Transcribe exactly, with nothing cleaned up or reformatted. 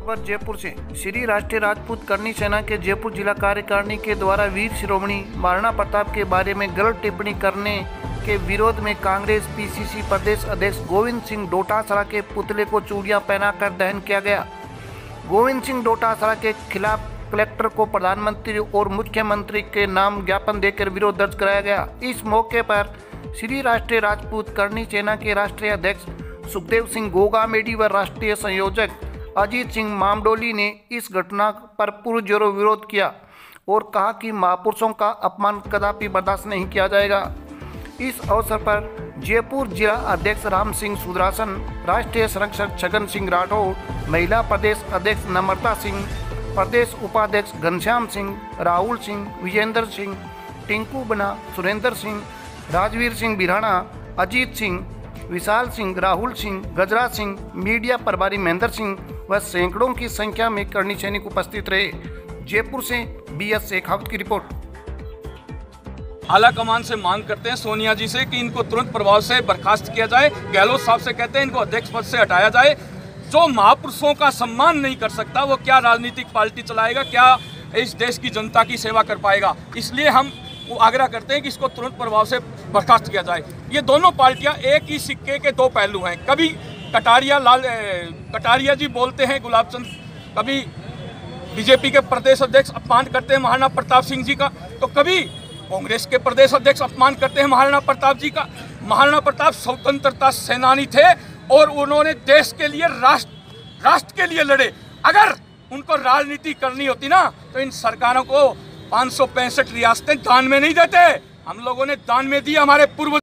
खबर जयपुर से। श्री राष्ट्रीय राजपूत करनी सेना के जयपुर जिला कार्यकारिणी के द्वारा वीर शिरोमणि महाराणा प्रताप के बारे में गलत टिप्पणी करने के विरोध में कांग्रेस पीसीसी प्रदेश अध्यक्ष गोविंद सिंह डोटासरा के पुतले को चूड़ियां पहनाकर दहन किया गया। गोविंद सिंह डोटासरा के खिलाफ कलेक्टर को प्रधानमंत्री और मुख्यमंत्री के नाम ज्ञापन देकर विरोध दर्ज कराया गया। इस मौके पर श्री राष्ट्रीय राजपूत करनी सेना के राष्ट्रीय अध्यक्ष सुखदेव सिंह गोगामेडी व राष्ट्रीय संयोजक अजीत सिंह मामडोली ने इस घटना पर पुरजोरों विरोध किया और कहा कि महापुरुषों का अपमान कदापि बर्दाश्त नहीं किया जाएगा। इस अवसर पर जयपुर जिला अध्यक्ष राम सिंह सुदरासन, राष्ट्रीय संरक्षक छगन सिंह राठौर, महिला प्रदेश अध्यक्ष नम्रता सिंह, प्रदेश उपाध्यक्ष घनश्याम सिंह, राहुल सिंह, विजेंद्र सिंह, टिंकू बना, सुरेंद्र सिंह, राजवीर सिंह बिराना, अजीत सिंह, विशाल सिंह, राहुल सिंह, गजराज सिंह, मीडिया प्रभारी महेंद्र सिंह व सैकड़ों की संख्या में करनी सैनिक उपस्थित रहे। जयपुर से बी एस शेखावत की रिपोर्ट। आला कमान से मांग करते हैं सोनिया जी से कि इनको तुरंत प्रभाव से बर्खास्त किया जाए। गहलोत साहब से कहते हैं इनको अध्यक्ष पद से हटाया जाए। जो महापुरुषों का सम्मान नहीं कर सकता वो क्या राजनीतिक पार्टी चलाएगा, क्या इस देश की जनता की सेवा कर पाएगा। इसलिए हम वो आग्रह करते हैं कि इसको तुरंत प्रभाव से बर्खास्त किया जाए। ये दोनों पार्टियां एक ही सिक्के के दो पहलू हैं। कभी कटारिया लाल कटारिया जी बोलते हैं गुलाब चंद, कभी बीजेपी के प्रदेश अध्यक्ष अपमान करते हैं महाराणा प्रताप सिंह जी का, तो कभी कांग्रेस के प्रदेश अध्यक्ष अपमान करते हैं महाराणा प्रताप जी का। महाराणा प्रताप स्वतंत्रता सेनानी थे और उन्होंने देश के लिए, राष्ट्र राष्ट्र के लिए लड़े। अगर उनको राजनीति करनी होती ना तो इन सरकारों को पाँच सौ पैंसठ रियासतें दान में नहीं देते। हम लोगों ने दान में दी, हमारे पूर्व